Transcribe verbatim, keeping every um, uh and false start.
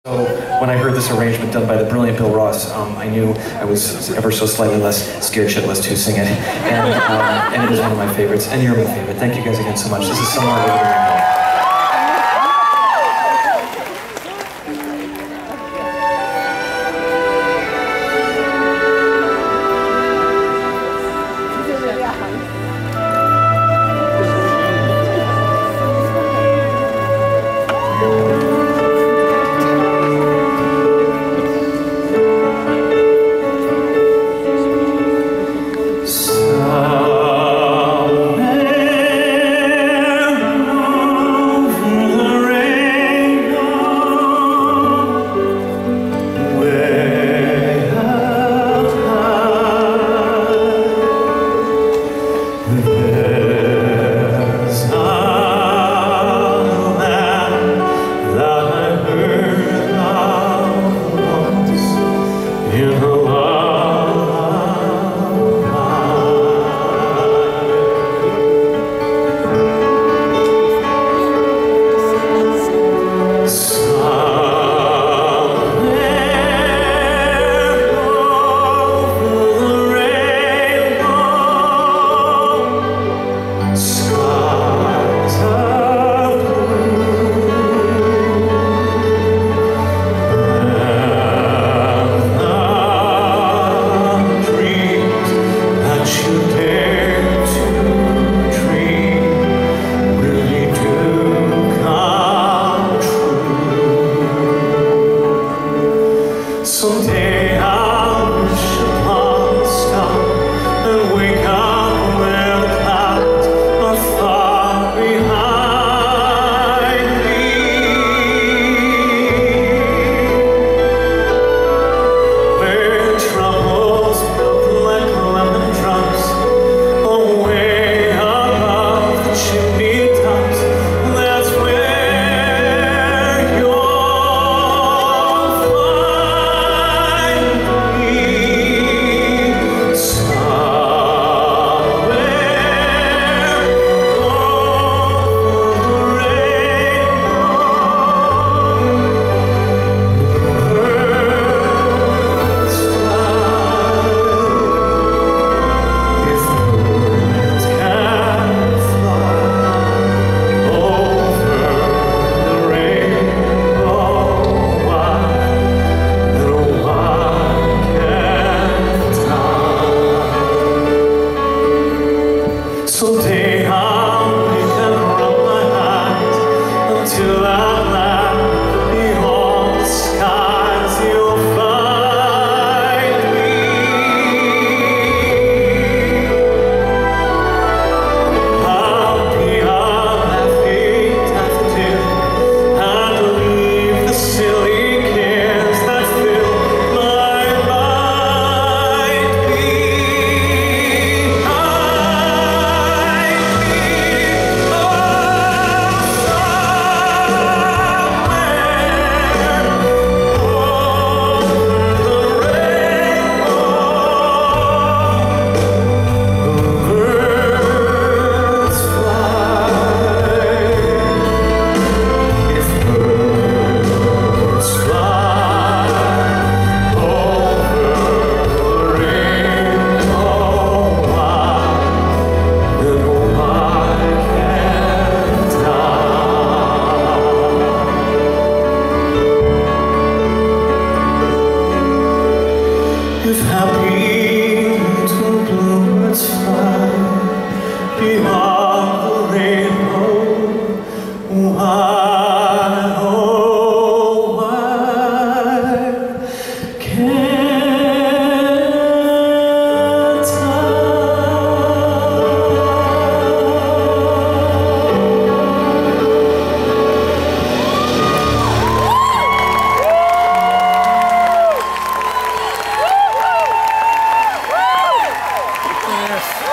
So when I heard this arrangement done by the brilliant Bill Ross, um, I knew I was ever so slightly less scared shitless to sing it, and, um, and it is one of my favorites, and you're my favorite. Thank you guys again so much. This is Somewhere Over the Rainbow. Someday I'll wish upon a star and wake up where the clouds are far behind me, where troubles melt like lemon drops away above the chimney tops. That's where someday I'll wake and rub my eyes until at last beyond the skies you'll find me. I'll be a laughing daffodil and leave the silly cares that fill my mind if happy little bluebirds fly beyond the rainbow, why, oh why can't I? Yes.